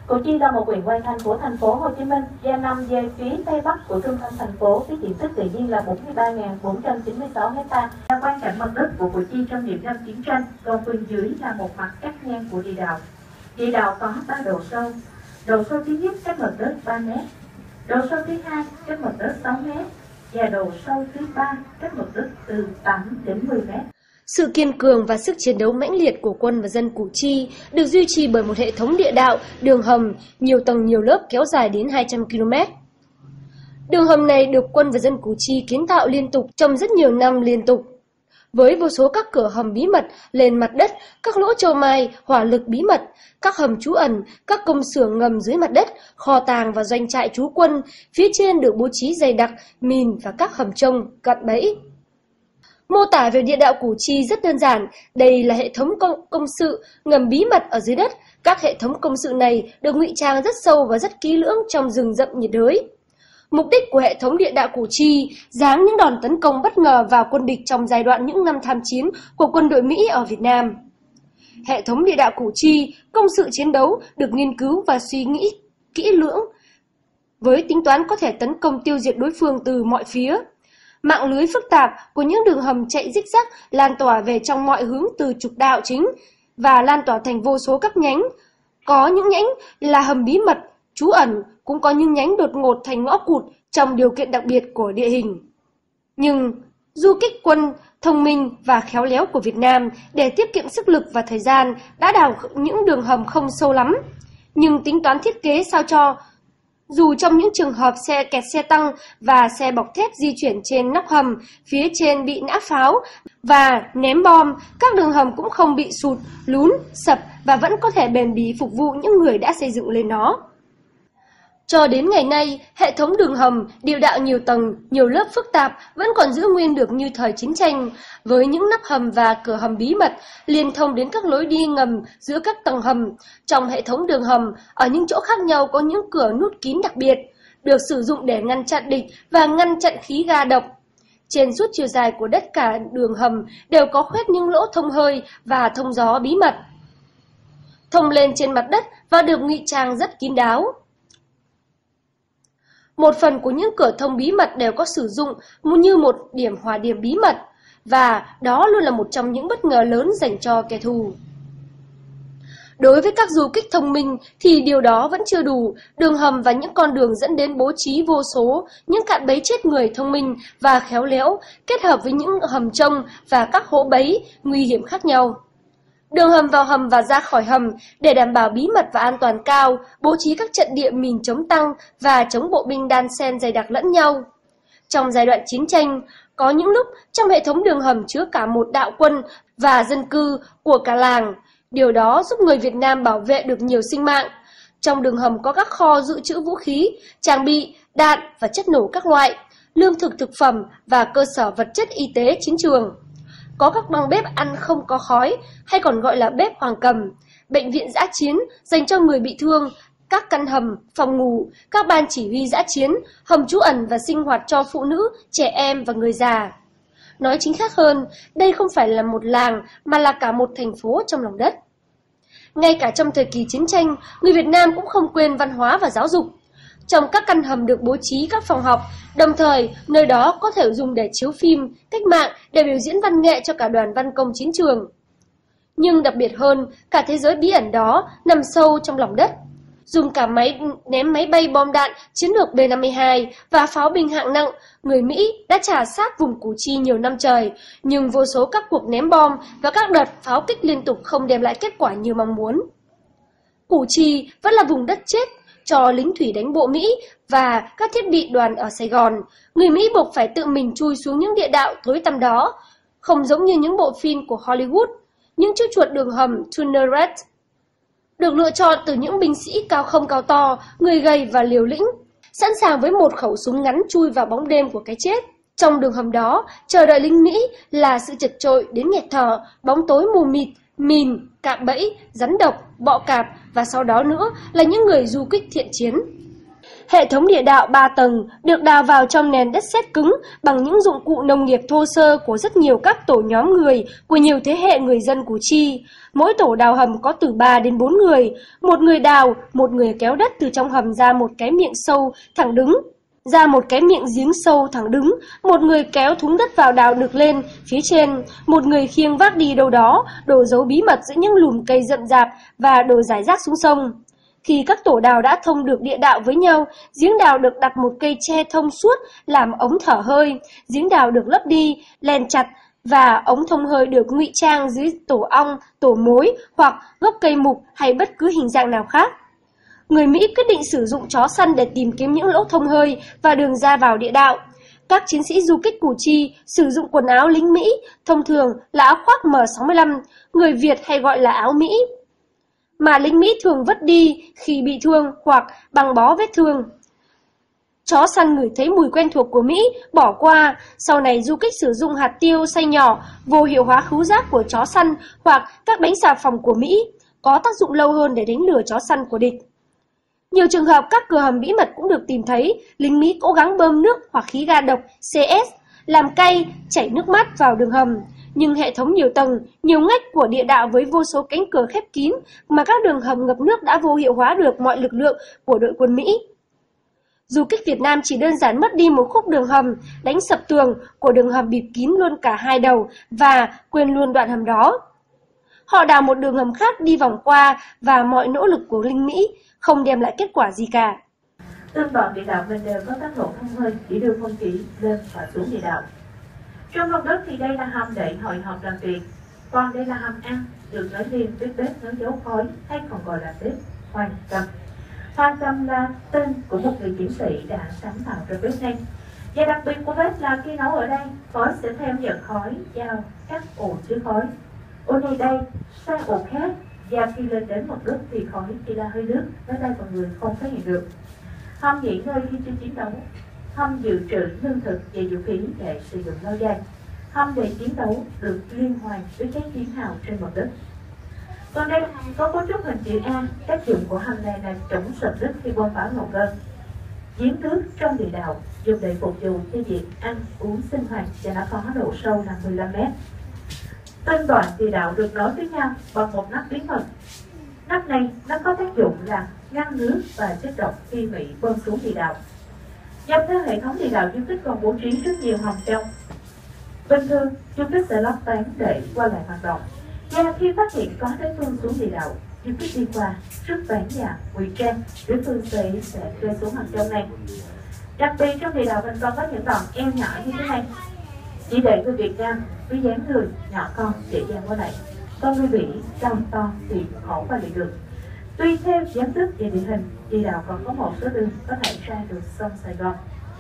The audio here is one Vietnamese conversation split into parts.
Củ Chi là một huyện ngoại thành của thành phố Hồ Chí Minh và nằm về phía tây bắc của trung tâm thành phố với diện tích tự nhiên là 43.496 ha. Quan cảnh mặt đất của Củ Chi trong những năm chiến tranh, còn bên dưới là một mặt cắt ngang của địa đạo. Địa đạo có 3 độ sâu. Độ sâu thứ nhất cách mặt đất 3 m, độ sâu thứ hai cách mặt đất 6 m và độ sâu thứ ba cách mặt đất từ 8 đến 10 m. Sự kiên cường và sức chiến đấu mãnh liệt của quân và dân Củ Chi được duy trì bởi một hệ thống địa đạo, đường hầm, nhiều tầng nhiều lớp kéo dài đến 200 km. Đường hầm này được quân và dân Củ Chi kiến tạo liên tục trong rất nhiều năm liên tục. Với vô số các cửa hầm bí mật lên mặt đất, các lỗ châu mai, hỏa lực bí mật, các hầm trú ẩn, các công xưởng ngầm dưới mặt đất, kho tàng và doanh trại trú quân, phía trên được bố trí dày đặc, mìn và các hầm trông, cặn bẫy. Mô tả về địa đạo Củ Chi rất đơn giản, đây là hệ thống công sự ngầm bí mật ở dưới đất. Các hệ thống công sự này được ngụy trang rất sâu và rất kỹ lưỡng trong rừng rậm nhiệt đới. Mục đích của hệ thống địa đạo Củ Chi giáng những đòn tấn công bất ngờ vào quân địch trong giai đoạn những năm tham chiến của quân đội Mỹ ở Việt Nam. Hệ thống địa đạo Củ Chi, công sự chiến đấu được nghiên cứu và suy nghĩ kỹ lưỡng với tính toán có thể tấn công tiêu diệt đối phương từ mọi phía. Mạng lưới phức tạp của những đường hầm chạy rích rắc lan tỏa về trong mọi hướng từ trục đạo chính và lan tỏa thành vô số các nhánh. Có những nhánh là hầm bí mật, trú ẩn, cũng có những nhánh đột ngột thành ngõ cụt trong điều kiện đặc biệt của địa hình. Nhưng du kích quân thông minh và khéo léo của Việt Nam để tiết kiệm sức lực và thời gian đã đào những đường hầm không sâu lắm, nhưng tính toán thiết kế sao cho dù trong những trường hợp xe kẹt xe tăng và xe bọc thép di chuyển trên nóc hầm, phía trên bị nã pháo và ném bom, các đường hầm cũng không bị sụt, lún, sập và vẫn có thể bền bỉ phục vụ những người đã xây dựng lên nó. Cho đến ngày nay, hệ thống đường hầm, địa đạo nhiều tầng, nhiều lớp phức tạp vẫn còn giữ nguyên được như thời chiến tranh, với những nắp hầm và cửa hầm bí mật liên thông đến các lối đi ngầm giữa các tầng hầm. Trong hệ thống đường hầm, ở những chỗ khác nhau có những cửa nút kín đặc biệt, được sử dụng để ngăn chặn địch và ngăn chặn khí ga độc. Trên suốt chiều dài của tất cả đường hầm đều có khoét những lỗ thông hơi và thông gió bí mật, thông lên trên mặt đất và được ngụy trang rất kín đáo. Một phần của những cửa thông bí mật đều có sử dụng như một điểm hỏa điểm bí mật, và đó luôn là một trong những bất ngờ lớn dành cho kẻ thù. Đối với các du kích thông minh thì điều đó vẫn chưa đủ. Đường hầm và những con đường dẫn đến bố trí vô số những cạm bẫy chết người thông minh và khéo léo, kết hợp với những hầm trông và các hố bẫy nguy hiểm khác nhau. Đường hầm vào hầm và ra khỏi hầm để đảm bảo bí mật và an toàn cao, bố trí các trận địa mìn chống tăng và chống bộ binh đan xen dày đặc lẫn nhau. Trong giai đoạn chiến tranh, có những lúc trong hệ thống đường hầm chứa cả một đạo quân và dân cư của cả làng. Điều đó giúp người Việt Nam bảo vệ được nhiều sinh mạng. Trong đường hầm có các kho dự trữ vũ khí, trang bị, đạn và chất nổ các loại, lương thực thực phẩm và cơ sở vật chất y tế chiến trường. Có các băng bếp ăn không có khói, hay còn gọi là bếp Hoàng Cầm, bệnh viện dã chiến dành cho người bị thương, các căn hầm, phòng ngủ, các ban chỉ huy dã chiến, hầm trú ẩn và sinh hoạt cho phụ nữ, trẻ em và người già. Nói chính xác hơn, đây không phải là một làng mà là cả một thành phố trong lòng đất. Ngay cả trong thời kỳ chiến tranh, người Việt Nam cũng không quên văn hóa và giáo dục. Trong các căn hầm được bố trí các phòng học, đồng thời nơi đó có thể dùng để chiếu phim, cách mạng, để biểu diễn văn nghệ cho cả đoàn văn công chiến trường. Nhưng đặc biệt hơn, cả thế giới bí ẩn đó nằm sâu trong lòng đất. Dùng cả ném máy bay bom đạn chiến lược B-52 và pháo binh hạng nặng, người Mỹ đã trả sát vùng Củ Chi nhiều năm trời, nhưng vô số các cuộc ném bom và các đợt pháo kích liên tục không đem lại kết quả như mong muốn. Củ Chi vẫn là vùng đất chết cho lính thủy đánh bộ Mỹ và các thiết bị đoàn ở Sài Gòn. Người Mỹ buộc phải tự mình chui xuống những địa đạo tối tăm đó, không giống như những bộ phim của Hollywood. Những chú chuột đường hầm Tunnel Rat được lựa chọn từ những binh sĩ cao không cao to, người gầy và liều lĩnh, sẵn sàng với một khẩu súng ngắn chui vào bóng đêm của cái chết. Trong đường hầm đó, chờ đợi lính Mỹ là sự chật chội đến nghẹt thở, bóng tối mù mịt, mìn, cạm bẫy, rắn độc, bọ cạp và sau đó nữa là những người du kích thiện chiến. Hệ thống địa đạo 3 tầng được đào vào trong nền đất sét cứng bằng những dụng cụ nông nghiệp thô sơ của rất nhiều các tổ nhóm người của nhiều thế hệ người dân Củ Chi. Mỗi tổ đào hầm có từ 3 đến 4 người, một người đào, một người kéo đất từ trong hầm ra một cái miệng sâu thẳng đứng, ra một cái miệng giếng sâu thẳng đứng, một người kéo thúng đất vào đào được lên phía trên, một người khiêng vác đi đâu đó, đổ dấu bí mật giữa những lùm cây rậm rạp và đổ rải rác xuống sông. Khi các tổ đào đã thông được địa đạo với nhau, giếng đào được đặt một cây tre thông suốt làm ống thở hơi, giếng đào được lấp đi, len chặt và ống thông hơi được ngụy trang dưới tổ ong, tổ mối hoặc gốc cây mục hay bất cứ hình dạng nào khác. Người Mỹ quyết định sử dụng chó săn để tìm kiếm những lỗ thông hơi và đường ra vào địa đạo. Các chiến sĩ du kích Củ Chi sử dụng quần áo lính Mỹ, thông thường là áo khoác M65, người Việt hay gọi là áo Mỹ, mà lính Mỹ thường vứt đi khi bị thương hoặc băng bó vết thương. Chó săn ngửi thấy mùi quen thuộc của Mỹ, bỏ qua. Sau này du kích sử dụng hạt tiêu xay nhỏ, vô hiệu hóa khứu giác của chó săn hoặc các bánh xà phòng của Mỹ, có tác dụng lâu hơn để đánh lừa chó săn của địch. Nhiều trường hợp các cửa hầm bí mật cũng được tìm thấy, lính Mỹ cố gắng bơm nước hoặc khí ga độc CS, làm cay, chảy nước mắt vào đường hầm. Nhưng hệ thống nhiều tầng, nhiều ngách của địa đạo với vô số cánh cửa khép kín mà các đường hầm ngập nước đã vô hiệu hóa được mọi lực lượng của đội quân Mỹ. Du kích Việt Nam chỉ đơn giản mất đi một khúc đường hầm, đánh sập tường của đường hầm bịt kín luôn cả hai đầu và quên luôn đoạn hầm đó. Họ đào một đường hầm khác đi vòng qua và mọi nỗ lực của lính Mỹ không đem lại kết quả gì cả. Tương toàn địa đạo mình đều có các lỗ thông hơi để đưa không khí lên và xuống địa đạo. Trong lòng đất thì đây là hầm để hội họp làm việc, còn đây là hầm ăn, được nói riêng với bếp nấu dấu khói hay còn gọi là bếp Hoàng Tâm. Hoàng Tâm là tên của một người chiến sĩ đã sáng tạo ra bếp này. Và đặc biệt của bếp là khi nấu ở đây, khói sẽ theo dẫn khói vào các ổ chứa khói. Ổ này đây sang ổ khác, và khi lên đến một nước thì khói chỉ là hơi nước, ở đây mọi người không phát hiện được. Hầm nghỉ ngơi khi chưa chiến đấu, hầm dự trữ lương thực và vũ khí để sử dụng lâu dài, hầm để chiến đấu được liên hoàn với các chiến hào trên mặt đất. Còn đây có cấu trúc hình chữ A, tác dụng của hầm này là chống sập đất khi bom pháo nổ lên. Giếng nước trong địa đạo dùng để phục vụ cho việc ăn uống sinh hoạt và nó có độ sâu là 15 mét. Tên đoạn địa đạo được nối với nhau bằng một nắp bí mật. Nắp này nó có tác dụng là ngăn nước và chất độc khi Mỹ bơm xuống địa đạo. Dọc theo hệ thống địa đạo, du kích còn bố trí rất nhiều hầm trong. Bình thường, du kích sẽ lót tán để qua lại hoạt động. Và khi phát hiện có đối phương xuống địa đạo, du kích đi qua rất bán và ngụy trang, đối phương sẽ rơi xuống hầm trong này. Đặc biệt trong địa đạo mình còn có những đoạn eo nhỏ như thế này, chỉ để người Việt Nam với dáng người nhỏ con dễ dàng qua lại. Còn người Mỹ cao to thì khó qua lại được. Tuy theo dáng dấp và địa hình, địa đạo còn có một số đường có thể ra được sông Sài Gòn.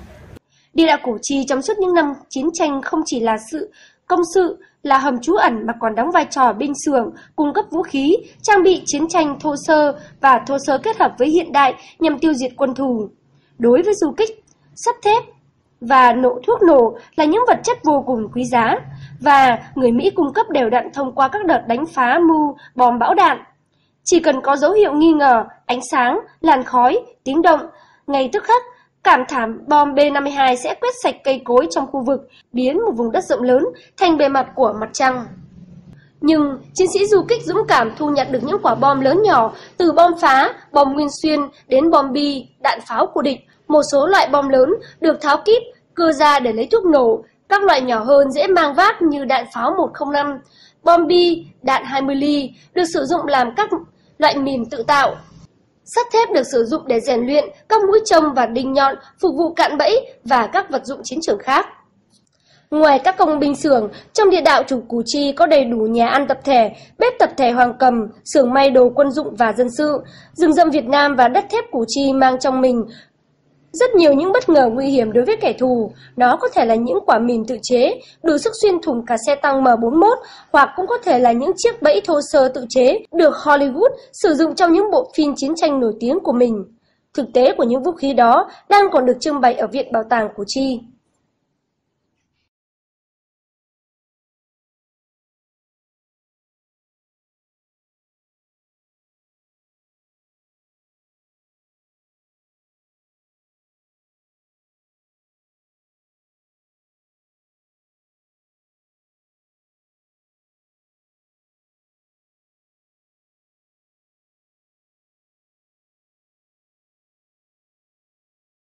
Địa đạo Củ Chi trong suốt những năm chiến tranh không chỉ là sự công sự, là hầm trú ẩn mà còn đóng vai trò binh xưởng, cung cấp vũ khí, trang bị chiến tranh thô sơ và thô sơ kết hợp với hiện đại nhằm tiêu diệt quân thù. Đối với du kích, sắt thép và thuốc nổ là những vật chất vô cùng quý giá và người Mỹ cung cấp đều đặn thông qua các đợt đánh phá mưu bom bão đạn. Chỉ cần có dấu hiệu nghi ngờ, ánh sáng, làn khói, tiếng động, ngay tức khắc, cảm thảm bom B-52 sẽ quét sạch cây cối trong khu vực, biến một vùng đất rộng lớn thành bề mặt của mặt trăng. Nhưng chiến sĩ du kích dũng cảm thu nhặt được những quả bom lớn nhỏ, từ bom phá, bom nguyên xuyên đến bom bi, đạn pháo của địch. Một số loại bom lớn được tháo kíp, cưa ra để lấy thuốc nổ, các loại nhỏ hơn dễ mang vác như đạn pháo 105, bom bi, đạn 20 ly được sử dụng làm các loại mìn tự tạo. Sắt thép được sử dụng để rèn luyện, các mũi chông và đinh nhọn phục vụ cạm bẫy và các vật dụng chiến trường khác. Ngoài các công binh xưởng, trong địa đạo chủ Củ Chi có đầy đủ nhà ăn tập thể, bếp tập thể Hoàng Cầm, xưởng may đồ quân dụng và dân sự. Rừng rậm Việt Nam và đất thép Củ Chi mang trong mình rất nhiều những bất ngờ nguy hiểm đối với kẻ thù. Nó có thể là những quả mìn tự chế, đủ sức xuyên thủng cả xe tăng M41, hoặc cũng có thể là những chiếc bẫy thô sơ tự chế được Hollywood sử dụng trong những bộ phim chiến tranh nổi tiếng của mình. Thực tế của những vũ khí đó đang còn được trưng bày ở Viện Bảo tàng Củ Chi.